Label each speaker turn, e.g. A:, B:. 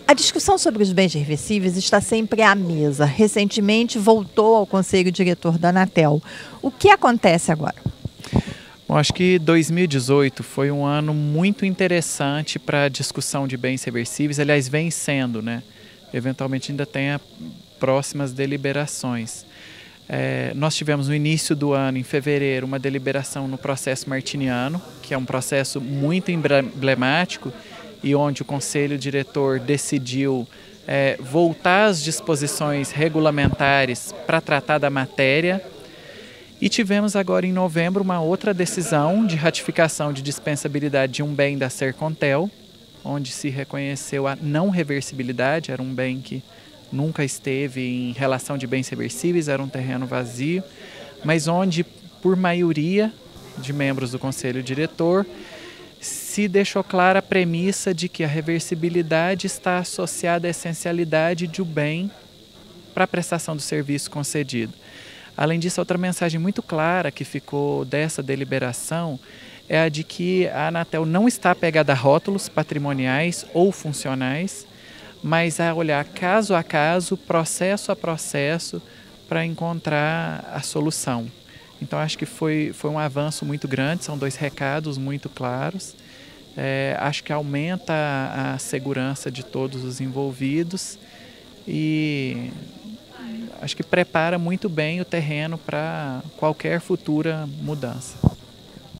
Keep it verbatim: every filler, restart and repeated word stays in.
A: A discussão sobre os bens reversíveis está sempre à mesa. Recentemente voltou ao Conselho Diretor da Anatel. O que acontece agora?
B: Bom, acho que dois mil e dezoito foi um ano muito interessante para a discussão de bens reversíveis, aliás, vem sendo, né? Eventualmente ainda tem a próximas deliberações. É, nós tivemos no início do ano, em fevereiro, uma deliberação no processo martiniano, que é um processo muito emblemático e onde o Conselho Diretor decidiu é, voltar às disposições regulamentares para tratar da matéria. E tivemos agora em novembro uma outra decisão de ratificação de dispensabilidade de um bem da Sercontel, onde se reconheceu a não reversibilidade, era um bem que nunca esteve em relação de bens reversíveis, era um terreno vazio, mas onde, por maioria de membros do Conselho Diretor, se deixou clara a premissa de que a reversibilidade está associada à essencialidade de um bem para a prestação do serviço concedido. Além disso, outra mensagem muito clara que ficou dessa deliberação é a de que a Anatel não está apegada a rótulos patrimoniais ou funcionais, mas a olhar caso a caso, processo a processo, para encontrar a solução. Então, acho que foi, foi um avanço muito grande, são dois recados muito claros. É, acho que aumenta a, a segurança de todos os envolvidos e acho que prepara muito bem o terreno para qualquer futura mudança.